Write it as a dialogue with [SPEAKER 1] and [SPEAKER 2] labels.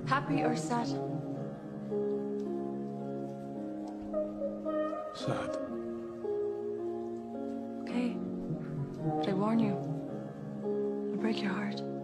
[SPEAKER 1] Happy or sad?
[SPEAKER 2] Sad.
[SPEAKER 1] Okay. But I warn you, I'll break your heart.